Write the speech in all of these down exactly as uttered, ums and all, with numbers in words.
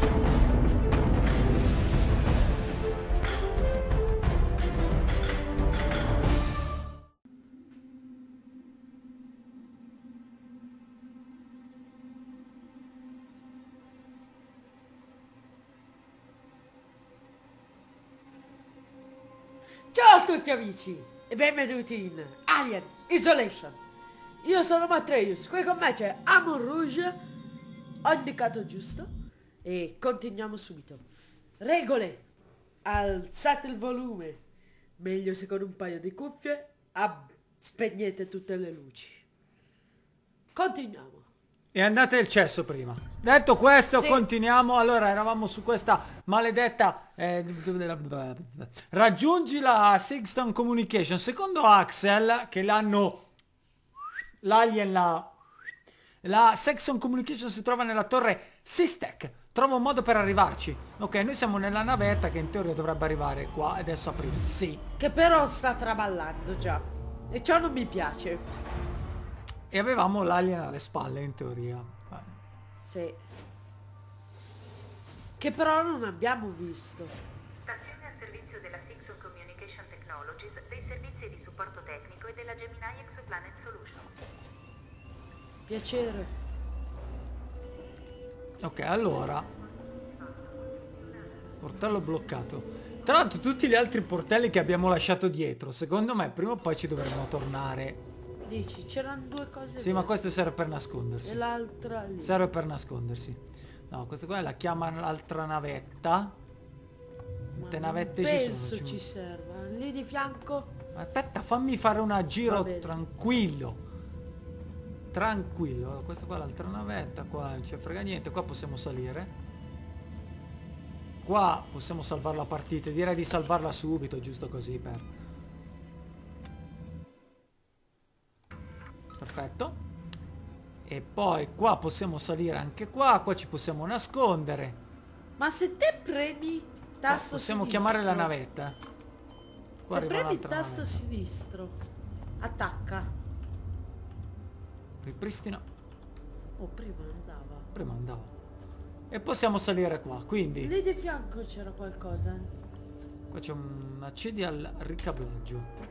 Ciao a tutti amici e benvenuti in Alien Isolation. Io sono Matreus, qui con me c'è Amon Rouge. Ho indicato giusto e continuiamo subito. Regole: alzate il volume, meglio se con un paio di cuffie, spegnete tutte le luci. Continuiamo. E andate il cesso prima. Detto questo, sì. Continuiamo. Allora, eravamo su questa maledetta eh, raggiungi la Sexton Communication. Secondo Axel, che l'hanno l'alien la la Sexton Communication si trova nella torre Sistec. Trova un modo per arrivarci. Ok, noi siamo nella navetta che in teoria dovrebbe arrivare qua. Adesso aprirsi. Che però sta traballando già, e ciò non mi piace. E avevamo l'alien alle spalle in teoria. Sì. Che però non abbiamo visto. Stazione al servizio della Sexton Communication Technologies, dei servizi di supporto tecnico e della Gemini Exoplanet Solutions. Piacere. Ok, allora. Portello bloccato. Tra l'altro tutti gli altri portelli che abbiamo lasciato dietro, secondo me prima o poi ci dovremmo tornare. Dici, c'erano due cose. Sì, ma questo serve per nascondersi. E l'altra lì. Serve per nascondersi. No, questa qua la chiama l'altra navetta. Quante navette ci sono? Penso ci serva. Lì di fianco. Aspetta, fammi fare un giro tranquillo. Tranquillo. Allora, questa qua è l'altra navetta. Qua non ci frega niente. Qua possiamo salire. Qua possiamo salvare la partita. Direi di salvarla subito, giusto così per... Perfetto. E poi qua possiamo salire anche qua. Qua ci possiamo nascondere. Ma se te premi tasto no, possiamo sinistro, chiamare la navetta. Qua se premi il tasto navetta. sinistro, attacca. Ripristina. Oh, prima andava. Prima andava. E possiamo salire qua, quindi... Lì di fianco c'era qualcosa. Qua c'è un... accedi al ricablaggio.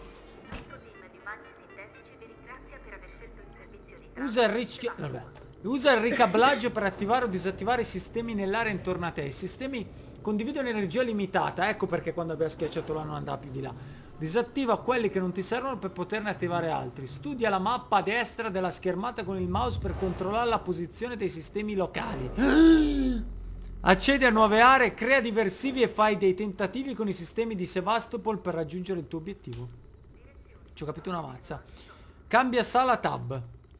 Usa il, ric... Vabbè. Usa il ricablaggio per attivare o disattivare i sistemi nell'area intorno a te. I sistemi condividono energia limitata. Ecco perché quando abbiamo schiacciato là non andava più di là. Disattiva quelli che non ti servono per poterne attivare altri. Studia la mappa a destra della schermata con il mouse per controllare la posizione dei sistemi locali. Accedi a nuove aree, crea diversivi e fai dei tentativi con i sistemi di Sevastopol per raggiungere il tuo obiettivo. Ci ho capito una mazza. Cambia sala tab.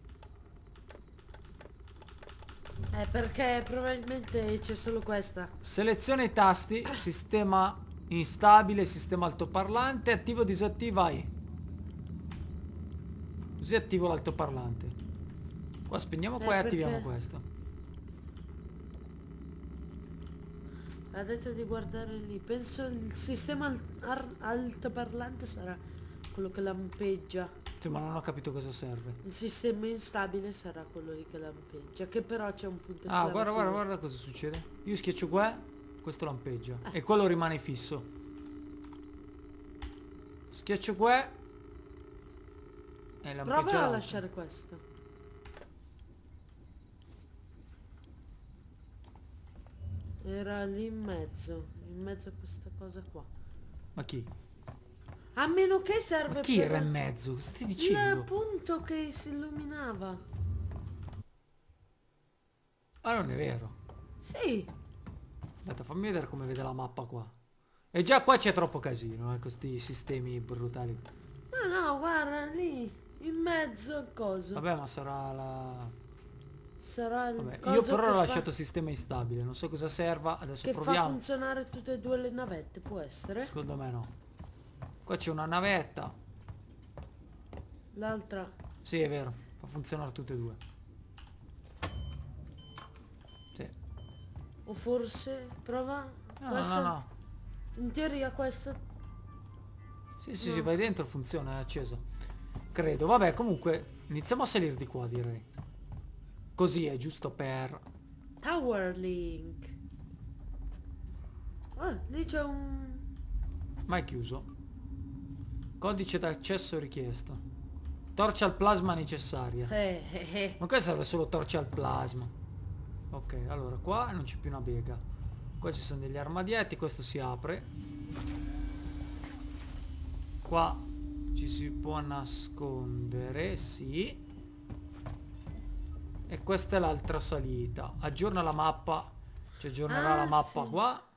Eh, perché probabilmente c'è solo questa. Seleziona i tasti, sistema instabile, sistema altoparlante, attivo o disattiva I. Così attivo l'altoparlante. Qua spegniamo qua eh, e attiviamo perché... questo. Ha detto di guardare lì. Penso il sistema al altoparlante sarà quello che lampeggia. Sì, ma non ho capito cosa serve. Il sistema instabile sarà quello lì che lampeggia. Che però c'è un punto Ah, guarda, guarda, guarda cosa succede. Io schiaccio qua, questo lampeggia. Eh. E quello rimane fisso. Schiaccio qua. E lampeggia. Prova a lasciare questo. Era lì in mezzo. In mezzo a questa cosa qua. Ma chi? A meno che serve. Ma chi per... era in mezzo? Cosa stai dicendo? Il punto che si illuminava. Ah, non è vero. Sì. Aspetta, fammi vedere come vede la mappa qua. E già qua c'è troppo casino, eh, questi sistemi brutali. Ma no, guarda lì. In mezzo al coso. Vabbè, ma sarà la... Sarà il Vabbè, coso io però che ho fa... lasciato sistema instabile. Non so cosa serva. Adesso che proviamo. fa funzionare tutte e due le navette, può essere? Secondo me no. Qua c'è una navetta. L'altra. Sì, è vero. Fa funzionare tutte e due. Sì. O forse prova. No, questa... no, no, no. In teoria questa. Sì, sì, no. sì, vai dentro, funziona, è acceso. Credo. Vabbè, comunque iniziamo a salire di qua, direi. Così è giusto per... Tower Link. Ah, lì c'è un... Ma è chiuso. Codice d'accesso richiesto. Torcia al plasma necessaria. Eh, eh, eh. Ma qua serve solo torcia al plasma. Ok, allora qua non c'è più una bega. Qua ci sono degli armadietti, questo si apre. Qua ci si può nascondere, sì. E questa è l'altra salita. Aggiorna la mappa. Ci aggiornerà Ah, la mappa sì. qua.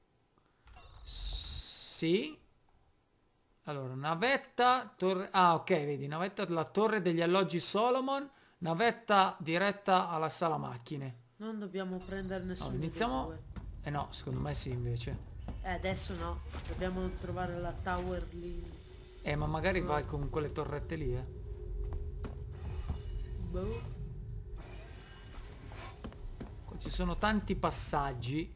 Sì. Allora, navetta, torre... Ah, ok, vedi, navetta della torre degli alloggi Solomon, navetta diretta alla sala macchine. Non dobbiamo prendere nessuno. No, dei iniziamo... due. Eh no, secondo me sì, invece. Eh, adesso no. Dobbiamo trovare la tower lì. Eh, ma magari No. vai con quelle torrette lì, eh. Boh. Qua ci sono tanti passaggi.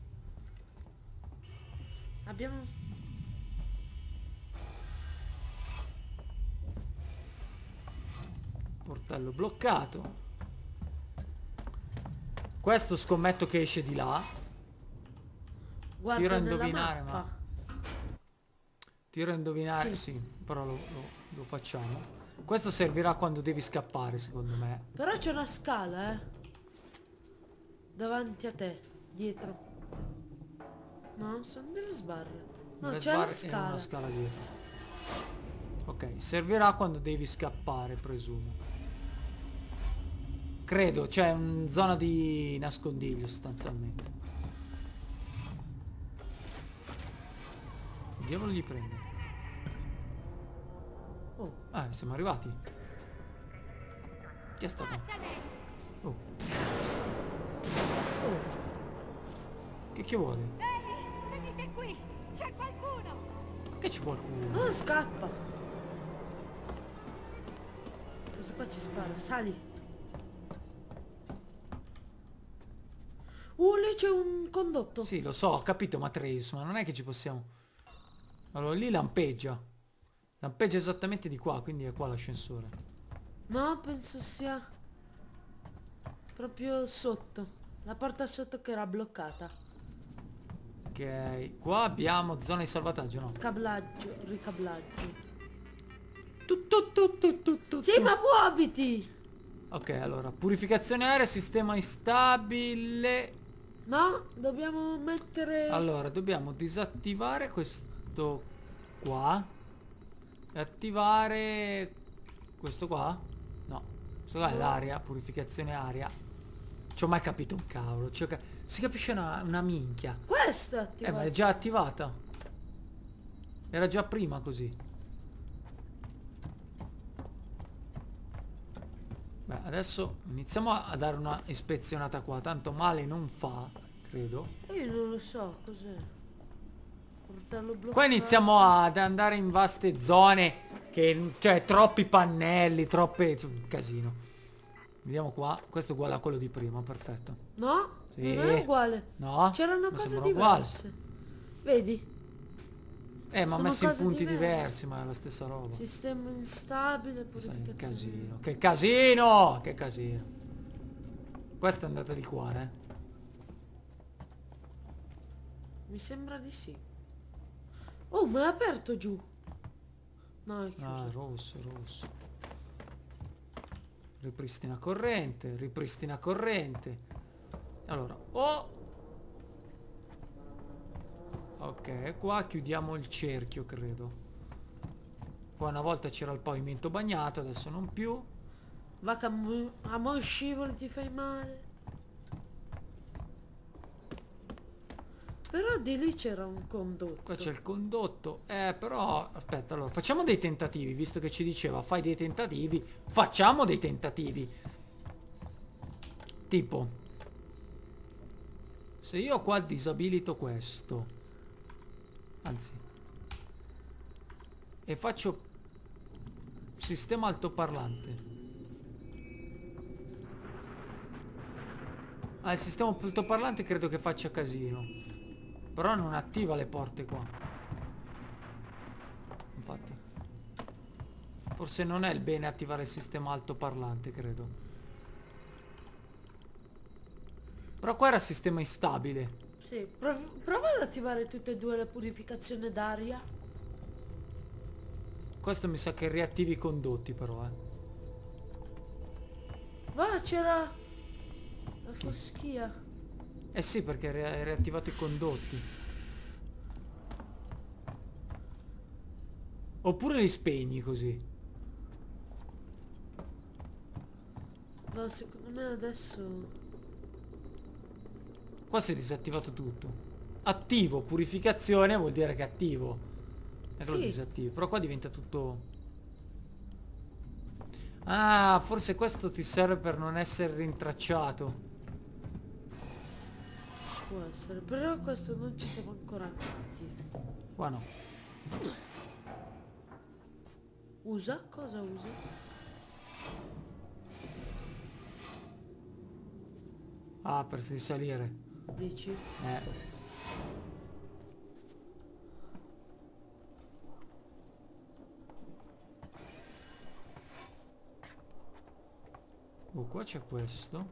Abbiamo... Portello bloccato. Questo scommetto che esce di là. Guarda Tiro a nella indovinare, mappa. ma... Tiro a indovinare, Sì. sì, però lo, lo, lo facciamo. Questo servirà quando devi scappare, secondo me. Però c'è una scala, eh. Davanti a te. Dietro. No, sono delle sbarre. No, Delle c'è la sbarre e scala. una scala dietro. Ok, servirà quando devi scappare, presumo. Credo, c'è una zona di nascondiglio sostanzialmente. Che diavolo gli prende? Oh, Ah, siamo arrivati. Chi è stato? Oh, oh. che che vuole? Ehi, venite qui! C'è qualcuno! Che c'è qualcuno? Oh, scappa. Questo qua ci spara. Sali. Uh, lì c'è un condotto. Sì, lo so, ho capito, ma Trace, ma non è che ci possiamo... Allora, lì lampeggia. Lampeggia esattamente di qua, quindi è qua l'ascensore. No, penso sia proprio sotto. La porta sotto che era bloccata. Ok, qua abbiamo zona di salvataggio, no? Cablaggio, ricablaggio. Tu, tu, tu, tu, tu, tu, Sì, tu. ma muoviti! Ok, allora, purificazione aerea, sistema instabile. No, dobbiamo mettere... Allora, dobbiamo disattivare questo qua. E attivare questo qua? No, questo qua è No. l'aria, purificazione aria. Ci ho mai capito un cavolo. ci ho ca- Si capisce una, una minchia. Questa è Eh, ma attivata. è già attivata. Era già prima così. Beh, adesso iniziamo a a dare una ispezionata qua. Tanto male non fa, credo. Io non lo so, cos'è. Portarlo bloccato. Qua iniziamo ad andare in vaste zone. Che, cioè, troppi pannelli, troppe... un casino. Vediamo qua. Questo è uguale a quello di prima, perfetto. No, Sì. non è uguale. No? C'erano mi cose sembra uguale. diverse. Vedi? Eh, ma Sono messi in cose punti diverse. diversi, ma è la stessa roba. Sistema instabile, Sai, purificazione. che casino, che casino, che casino. Questa è andata di qua, eh. Mi sembra di sì. Oh, ma è aperto giù. No, è chiuso. Ah, rosso, rosso. Ripristina corrente, ripristina corrente. Allora, oh! Ok, qua chiudiamo il cerchio, credo. Qua una volta c'era il pavimento bagnato, adesso non più. Va che a mo- a mo' scivoli ti fai male. Però di lì c'era un condotto. Qua c'è il condotto. Eh, però, aspetta, allora, facciamo dei tentativi, visto che ci diceva fai dei tentativi. Facciamo dei tentativi. Tipo, se io qua disabilito questo, anzi, e faccio sistema altoparlante. Ah, il sistema altoparlante credo che faccia casino. Però non attiva le porte qua. Infatti. Forse non è il bene attivare il sistema altoparlante, credo. Però qua era sistema instabile. Sì, prov- prova ad attivare tutte e due le purificazioni d'aria. Questo mi sa che riattivi i condotti però, eh. Va, c'era la foschia. Eh sì, perché hai riattivato i condotti. Oppure li spegni così. No, secondo me adesso... Qua si è disattivato tutto. Attivo, purificazione vuol dire che è attivo. E lo Sì. disattivi. Però qua diventa tutto... Ah, forse questo ti serve per non essere rintracciato. Può essere, però questo non ci siamo ancora accorti. Qua no. Usa? Cosa usa? Ah, per risalire. Dici? Eh. Oh, qua c'è questo.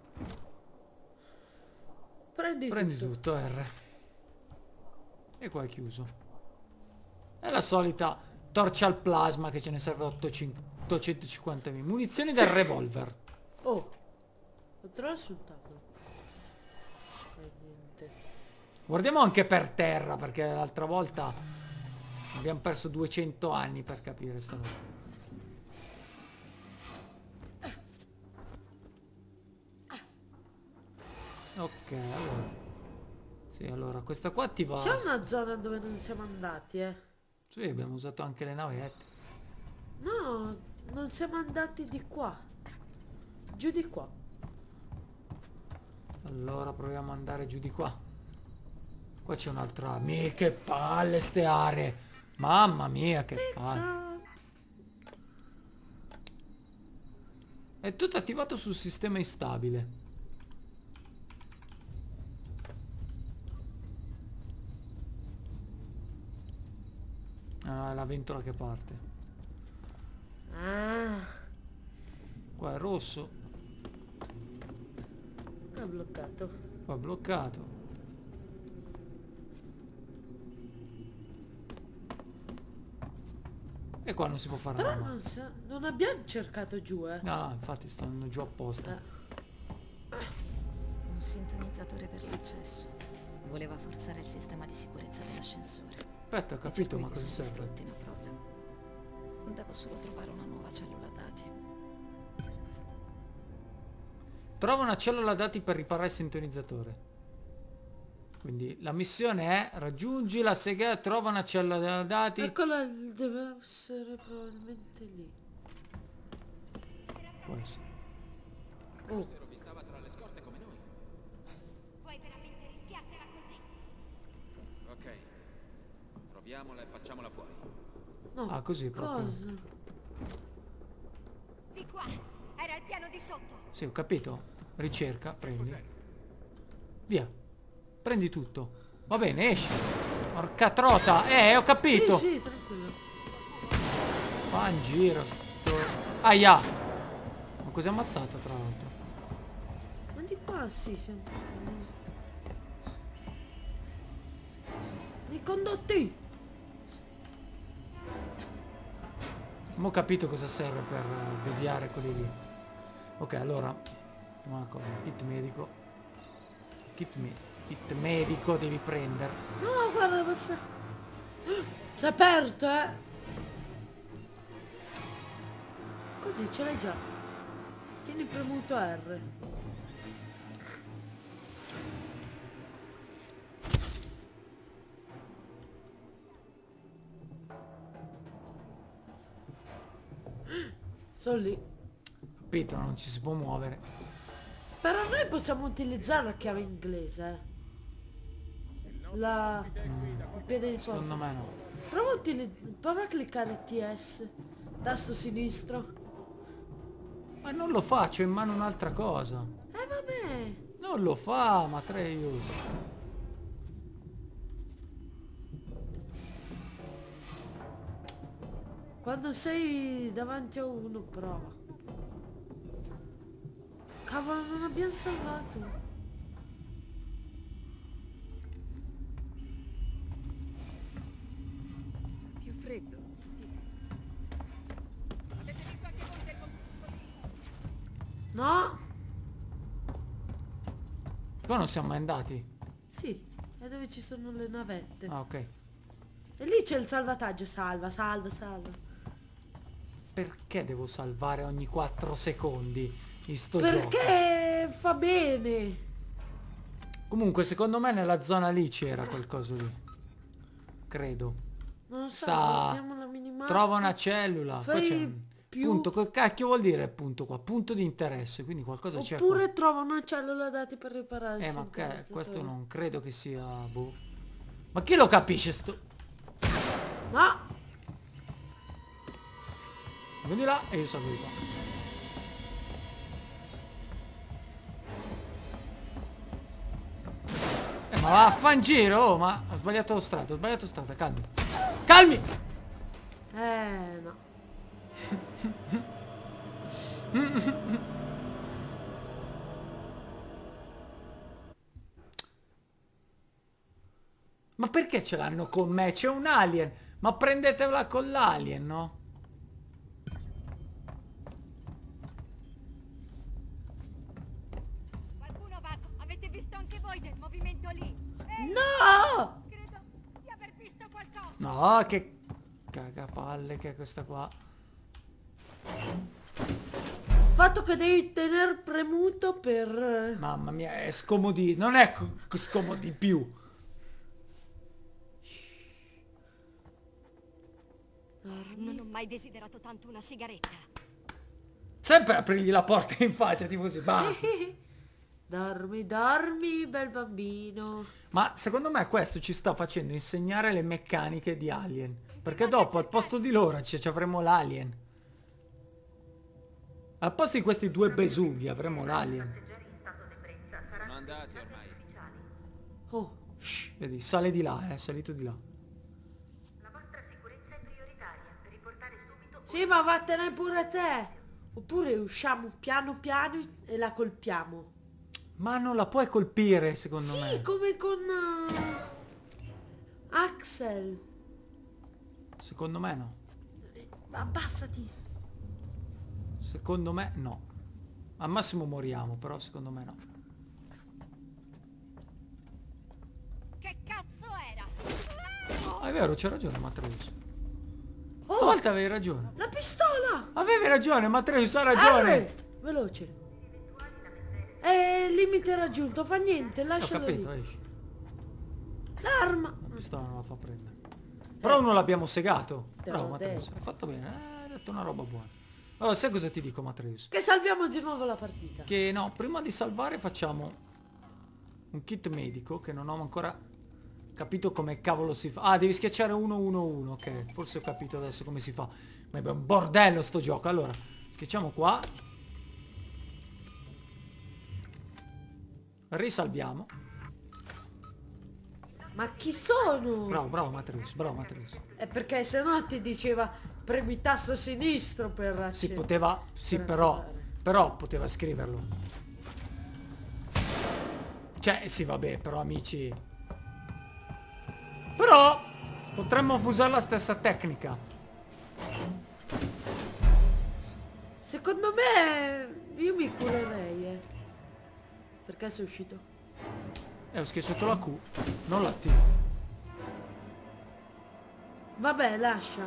Prendi, Prendi tutto. tutto, R. E qua è chiuso. È la solita torcia al plasma che ce ne serve ottocentocinquantamila. Munizioni del revolver. Oh, potrò sul tavolo. E niente. Guardiamo anche per terra, perché l'altra volta abbiamo perso duecento anni per capire sta roba. Ok, allora. Sì, allora, questa qua ti va... C'è una zona dove non siamo andati, eh. Sì, abbiamo usato anche le navette. No, non siamo andati di qua. Giù di qua. Allora proviamo ad andare giù di qua. Qua c'è un'altra... Mi che palle ste aree! Mamma mia che palle! Zigzag. È tutto attivato sul sistema instabile. Ah, è la ventola che parte. Ah, Qua è rosso. è bloccato. Qua è bloccato. E qua non si può fare Però nulla. non, sa- non abbiamo cercato giù, eh. No, no, infatti stanno giù apposta. Eh. Un sintonizzatore per l'accesso. Voleva forzare il sistema di sicurezza dell'ascensore. Aspetta, ho capito, ma cosa serve? Distrutti, no problem. Devo solo trovare una nuova cellula dati. Trova una cellula dati per riparare il sintonizzatore. Quindi la missione è raggiungi la sega, trova una cellula dati. Eccola, deve essere probabilmente lì. Può essere. Oh, Vi stava tra le scorte come noi. Vuoi veramente rischiartela così? Ok. Proviamola e facciamola fuori. no. Ah, così proprio. Cosa? Di qua! Era il piano di sotto! Sì, ho capito. Ricerca, prendi. Via. Prendi tutto. Va bene, esci. Porca trota. Eh, ho capito. Sì, sì, tranquillo. Fa in giro sto... Aia. Ma cos'è ammazzato tra l'altro? Ma di qua sì, siamo... I condotti! Non ho capito cosa serve per eh, deviare quelli lì. Ok, allora. Una cosa, kit medico. Kit, me kit medico devi prendere. No, guarda, basta. Si è aperto, eh! Così ce l'hai già. Tieni premuto R. Sono lì. Capito, non ci si può muovere. Però noi possiamo utilizzare la chiave inglese. eh. La... il piede di Secondo porta. me no. Prova a, utili- prova a cliccare T S. Tasto sinistro. Ma non lo fa, c'ho in mano un'altra cosa. Eh vabbè. Non lo fa, Matreus. Quando sei davanti a uno, prova. Cavolo, non abbiamo salvato. sentite? Avete visto anche voi del No? Qua non siamo mai andati. Sì, è dove ci sono le navette. Ah, ok. E lì c'è il salvataggio. Salva, salva, salva. Perché devo salvare ogni quattro secondi in sto gioco? Perché fa bene. Comunque secondo me nella zona lì c'era qualcosa lì. Credo. Non so, Sta... guardiamo la minimappa. Trova una cellula. Qua Fai c'è un più- punto. Che cacchio vuol dire punto qua? Punto di interesse. Quindi qualcosa c'è qua. Oppure trova una cellula dati per riparare il Eh ma che, sintonizzatore. questo non credo che sia... Boh. Ma chi lo capisce sto... No! Vai di là e io salgo di qua. Eh ma vaffanculo, oh, ma ho sbagliato strada, ho sbagliato strada, calmi. Calmi! Eh no. Ma perché ce l'hanno con me? C'è un alien! Ma prendetela con l'alien, no? Qualcuno va... Avete visto anche voi del movimento lì? Eh, No! credo di aver visto qualcosa. No, che cagapalle che è questa qua. Il fatto che devi tenere premuto per... Mamma mia, è scomodi. Non è co- scomodi più. Non ho mai desiderato tanto una sigaretta. Sempre aprirgli la porta in faccia, tipo così, bah. Dormi, dormi, bel bambino. Ma secondo me questo ci sta facendo insegnare le meccaniche di Alien. Perché dopo al posto di loro ci, ci avremo l'Alien. Al posto di questi due besughi avremo l'Alien. Passeggeri in stato d'ebbrezza Sono saranno andati utilizzati ormai. ufficiali. Oh, Shh, vedi, sale di là, è salito di là. La vostra sicurezza è prioritaria. Riportare subito... sì, ma vattene pure te. Oppure usciamo piano piano e la colpiamo. Ma non la puoi colpire, secondo Sì, me. come con... uh, Axel. Secondo me no. Abbassati. Secondo me no. Al massimo moriamo, però secondo me no. Che cazzo era? Ah, è vero, c'è ragione Matreus. Oh, Stavolta avevi ragione. la pistola. Avevi ragione, Matreus ha ragione. R, veloce. È limite raggiunto, fa niente, Ho lascialo capito, lì. esci. L'arma. La pistola non la fa prendere. Però non l'abbiamo segato. Te Bravo l'ho Matreus, detto. hai fatto bene, eh, hai detto una roba buona. Allora, sai cosa ti dico Matreus? Che salviamo di nuovo la partita. Che no, prima di salvare facciamo un kit medico che non ho ancora capito come cavolo si fa. Ah, devi schiacciare uno uno uno, ok. Forse ho capito adesso come si fa. Ma è un bordello sto gioco. Allora, schiacciamo qua. Risalviamo. Ma chi sono? Bravo, bravo Matreus, bravo Matreus. È perché se no ti diceva premi tasto sinistro per Si accendere. poteva, sì per però, attivare. però poteva scriverlo. Cioè, sì vabbè, però amici. Però potremmo usare la stessa tecnica. Secondo me io mi curerei, eh. Perché sei uscito? E ho schiacciato la Q, non la T. Vabbè, lascia.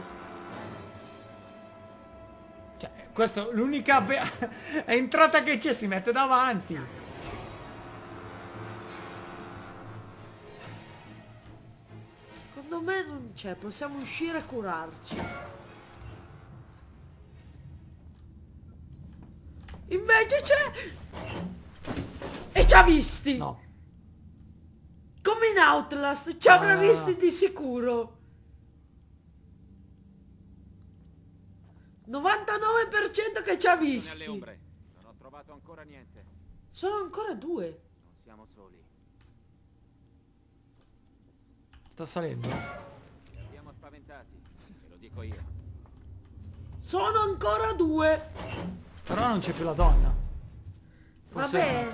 Cioè, questo l'unica ve- entrata che c'è, si mette davanti. Secondo me non c'è, possiamo uscire e curarci. Invece c'è! E ci ha visti! No. Come in Outlast, ci avrà Ah. visti di sicuro. novantanove per cento che ci ha Sono alle visti. ombre. Non ho trovato ancora niente. Sono ancora due. Non siamo soli. Sta salendo. Li abbiamo spaventati. Te lo dico io. Sono ancora due. Però non c'è più la donna. Forse- Vabbè.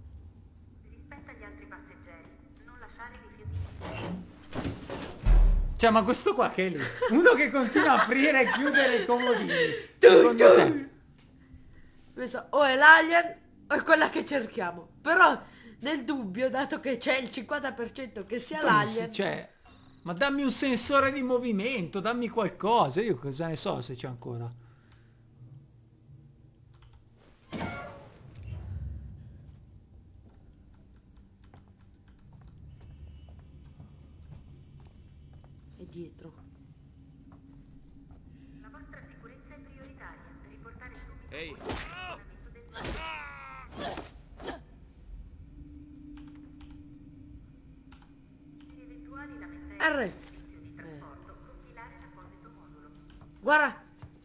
Rispetta gli altri passeggeri. Non lasciare rifiuti. Cioè, ma questo qua che è lì? Uno che continua a aprire e chiudere i comodini. Tu, Secondo tu. te? Questo o è l'alien o è quella che cerchiamo. Però nel dubbio, dato che c'è il cinquanta per cento che sia Come si- l'alien, Cioè, ma dammi un sensore di movimento, dammi qualcosa. Io cosa ne so se c'è ancora. è dietro. La vostra sicurezza è prioritaria. Riportare subito Ehi, il funzionamento del sistema. Per eventuali lamentele R. del servizio di trasporto, compilare l'apposito modulo. Guarda.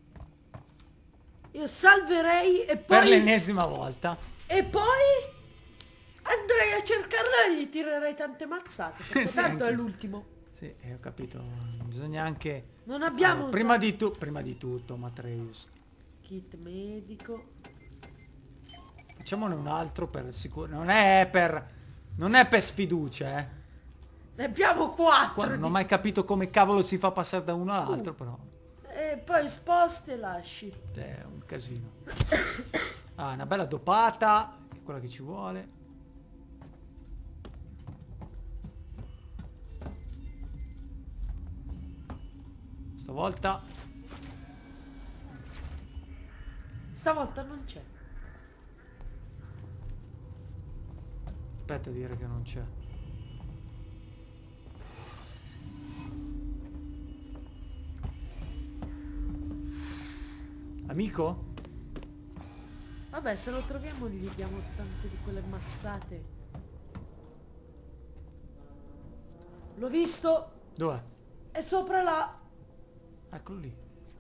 Io salverei e Per poi... l'ennesima volta. E poi... andrei a cercarlo e gli tirerei tante mazzate. Perché Sì, tanto è anche- l'ultimo. Sì, eh, ho capito. Bisogna anche... Non abbiamo... Allora, prima, di tu... prima di tutto, Matreus. Kit medico. Facciamone un altro per sicuro. Non è per... Non è per sfiducia, eh. Ne abbiamo quattro. Qua non ho di- mai capito come cavolo si fa passare da uno all'altro, però. E poi sposti e lasci. È un casino. Ah, una bella dopata, che è quella che ci vuole. Stavolta Stavolta non c'è. aspetta a dire che non c'è. Amico? Vabbè, se lo troviamo gli diamo tante di quelle mazzate. L'ho visto. Dov'è? È sopra là. Eccolo lì.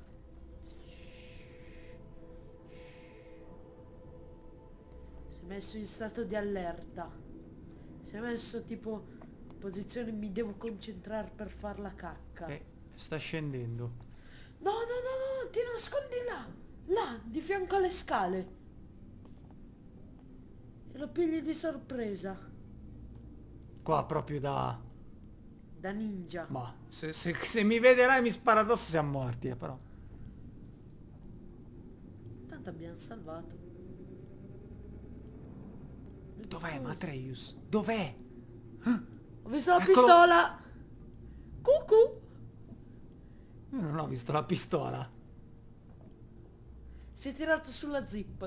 Si è messo in stato di allerta. Si è messo tipo in posizione mi devo concentrare per far la cacca. Eh, sta scendendo. No, no, no, no, ti nascondi là. Là, di fianco alle scale. E lo pigli di sorpresa. Qua proprio da... Da ninja. Ma se, se- se mi vederai mi spara addosso siamo morti, eh, però. Tanto abbiamo salvato. Dov'è Scusa. Matreus? Dov'è? Ho visto la Eccolo. pistola. Cucù. Io non ho visto la pistola. Si è tirato sulla zip.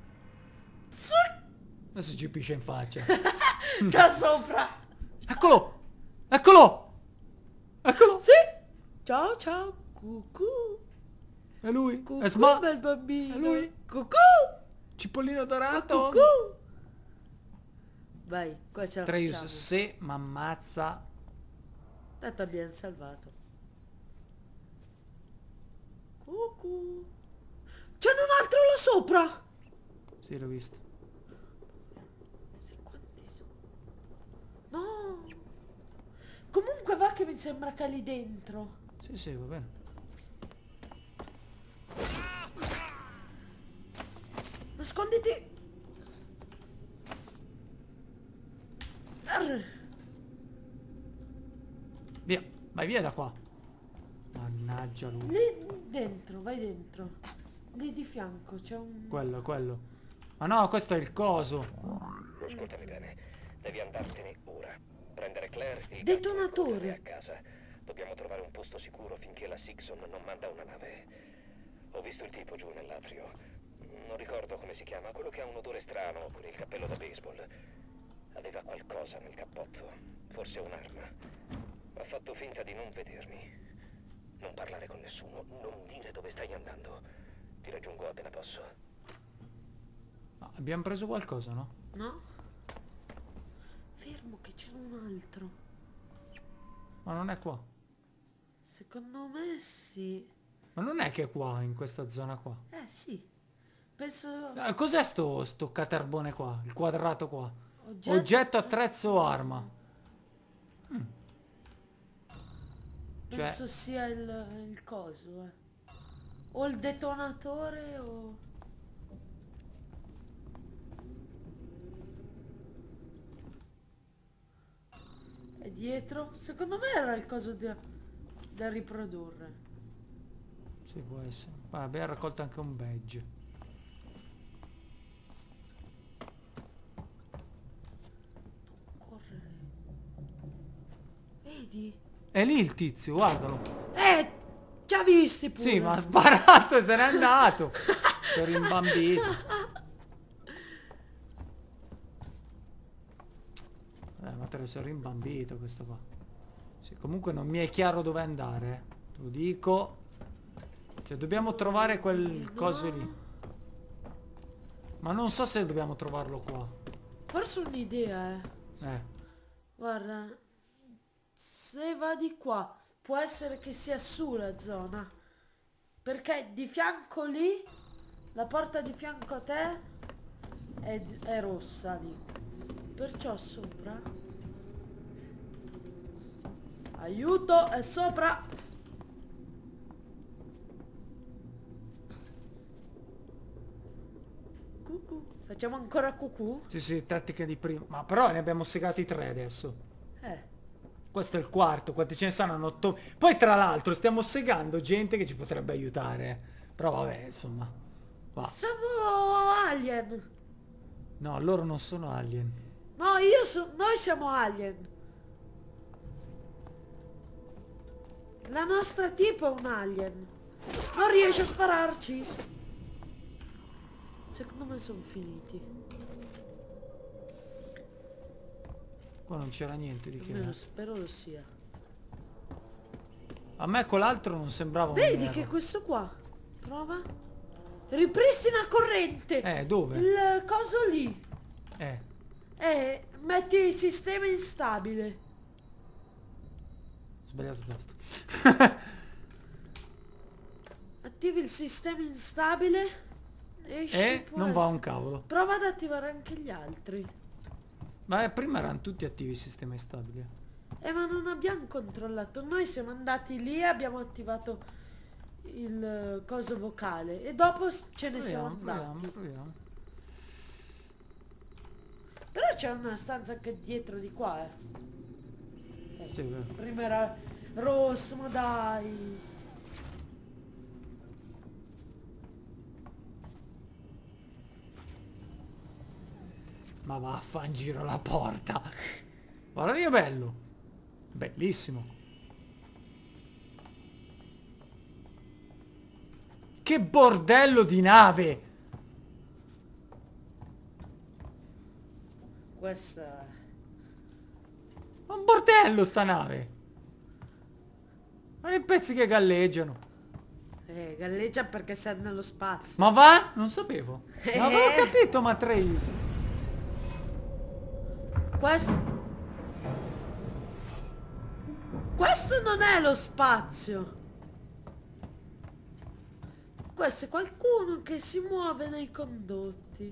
Adesso ci piscia in faccia. Da sopra. Eccolo! Eccolo! Eccolo! Sì. Ciao ciao. Cucù. È lui? Cucù, È Sma... bel bambino. È lui? Cucù. Cipollino dorato! Cucù. Vai, qua ce la Matreus, facciamo. se m'ammazza... Tanto abbiamo salvato. Cucù. C'è un altro là sopra. Sì, l'ho visto. Sì, quanti sono? No. Comunque va che mi sembra che è lì dentro. Sì, sì, va bene. Nasconditi. Arr. Via, vai via da qua. Mannaggia lui. Lì dentro, vai dentro. Lì di fianco c'è un... Quello, quello. Ma no, questo è il coso. Ascoltami bene, devi andartene ora. Prendere Claire e i Detonatore. gatti e portarli a casa. Dobbiamo trovare un posto sicuro finché la Sixon non manda una nave. Ho visto il tipo giù nell'atrio. Non ricordo come si chiama, quello che ha un odore strano con il cappello da baseball. Aveva qualcosa nel cappotto, forse un'arma. Ha fatto finta di non vedermi. Non parlare con nessuno, non dire dove stai andando. Ti raggiungo appena posso. Ma abbiamo preso qualcosa, no? No? Fermo che c'è un altro. Ma non è qua. Secondo me sì. Ma non è che è qua, in questa zona qua. Eh sì. Penso... Eh, cos'è sto, sto caterbone qua? Il quadrato qua. Oggetto, Oggetto, attrezzo o arma. Mm. Cioè, Penso sia il, il coso, eh. O il detonatore o... È dietro? Secondo me era il coso di... da riprodurre. Sì, può essere. Ah, abbiamo raccolto anche un badge. Correre. Vedi? È lì il tizio, guardalo. Eh, già visti pure. Sì, ma ha sparato e se n'è andato. Si è rimbambito. Eh, ma te lo sei rimbambito questo qua. Sì, comunque non mi è chiaro dove andare, eh. Te lo dico. Cioè dobbiamo trovare quel coso lì. Ma non so se dobbiamo trovarlo qua. Forse un'idea, eh. Eh. Guarda, se va di qua, può essere che sia su la zona. Perché di fianco lì, la porta di fianco a te è, è rossa lì. Perciò sopra. Aiuto, è sopra. Cucù. Facciamo ancora cucù? Sì, sì, tattica di prima. Ma però ne abbiamo segati tre adesso. Eh. Questo è il quarto, quanti ce ne saranno? Otto. Poi tra l'altro stiamo segando gente che ci potrebbe aiutare. eh. Però vabbè, insomma. Va. Siamo alien. No, loro non sono alien. No, io so, noi siamo alien. La nostra tipo è un alien. Non riesce a spararci. Secondo me sono finiti. Qua non c'era niente di che. Almeno spero lo sia. A me con l'altro non sembrava un Vedi nero. che questo qua. Prova. Ripristina corrente. Eh, dove? Il coso lì. Eh. Eh, metti il sistema instabile. Ho sbagliato tasto. Attivi il sistema instabile. Esci, Eh, può non va essere. un cavolo. Prova ad attivare anche gli altri. Ma eh, prima erano tutti attivi i sistemi instabili. Eh, ma non abbiamo controllato. Noi siamo andati lì e abbiamo attivato il eh, coso vocale. E dopo s- ce ne siamo Proviamo, andati. proviamo, proviamo. Però c'è una stanza anche dietro di qua, eh. Eh, Sì, vero. prima era rosso, ma dai. Ma vaffa in giro la porta. Guarda che bello. Bellissimo. Che bordello di nave. Questa... Ma un bordello sta nave. Ma i pezzi che galleggiano. Eh, galleggia perché sei nello spazio. Ma va? Non sapevo. Eh. Ma avevo capito, Matreus. Questo... Questo non è lo spazio. Questo è qualcuno che si muove nei condotti.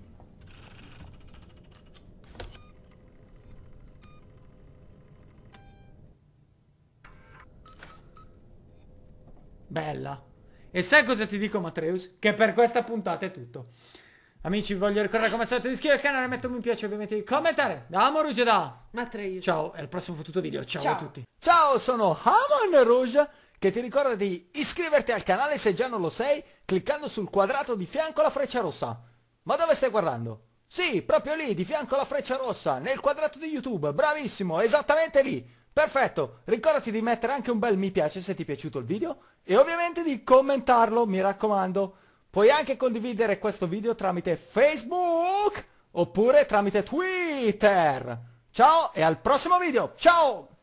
Bella. E sai cosa ti dico, Matreus? Che per questa puntata è tutto. Amici, vi voglio ricordare come al solito di iscrivervi al canale, mettere un mi piace, ovviamente di commentare. Da Hamon Rouge da... Matreus. Ciao, e al prossimo fottuto video. Ciao, Ciao. a tutti. Ciao, sono Hamon Rouge, che ti ricorda di iscriverti al canale se già non lo sei, cliccando sul quadrato di fianco alla freccia rossa. Ma dove stai guardando? Sì, proprio lì, di fianco alla freccia rossa, nel quadrato di YouTube. Bravissimo, esattamente lì. Perfetto, ricordati di mettere anche un bel mi piace se ti è piaciuto il video e ovviamente di commentarlo, mi raccomando. Puoi anche condividere questo video tramite Facebook oppure tramite Twitter. Ciao e al prossimo video, ciao!